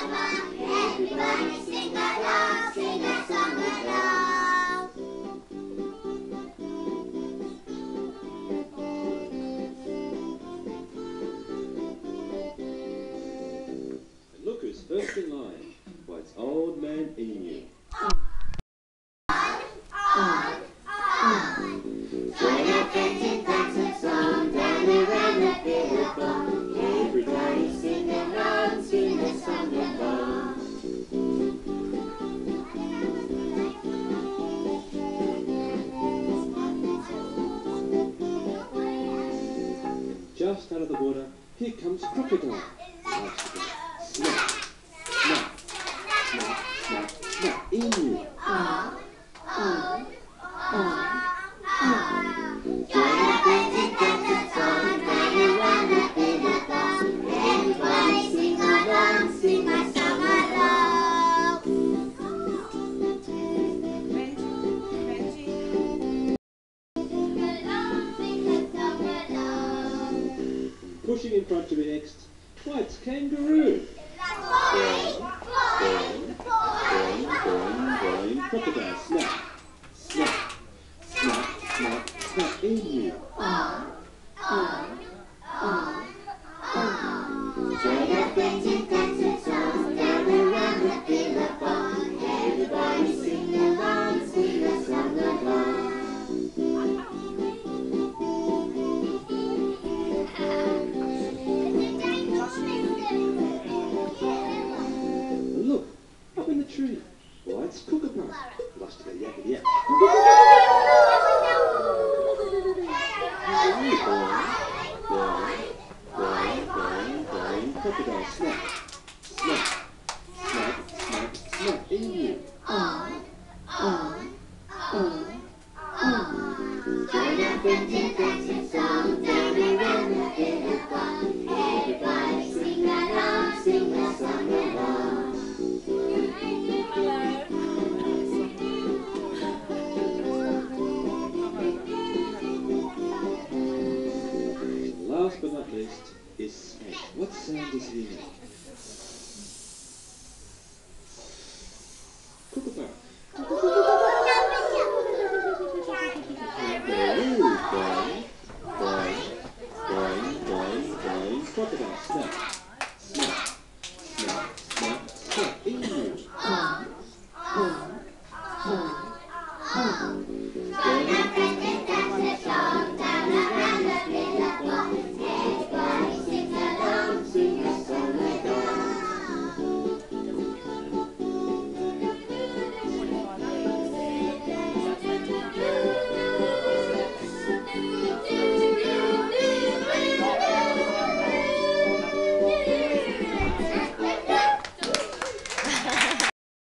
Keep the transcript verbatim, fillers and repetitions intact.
Everybody sing along, sing a song along. And look who's first in line. Why, it's Old Man Emu. Join your friends in dance and song, down around the billabong. Everybody sing along, sing a song along. Just out of the water, here comes Crocodile. Snap, snap, snap, snap, snap, emu. On, on, on, on. Join your friends in dance and song, down around the billabong. Everybody sing along, sing a song along. Sing along, sing a song along. Pushing in front to be next, why, it's Kangaroo. Boing, boing, boing, boing, boing, crocodile. Snap, snap, snap, snap, snap, emu. On, on, on, on. Join your friends in dance and song, down around the billabong. Everybody sing along, sing a song along. And look, up in the tree, why, it's Kookaburra. Loves to go yakety yak. Boing, boing, boing, boing, boing, crocodile. Snap, snap, snap, snap, snap, emu. On, on, on, on. Join your friends in dance and song, down around the billabong. Everybody sing along, sing a song along. Last but not least is Snake. What sound does he make?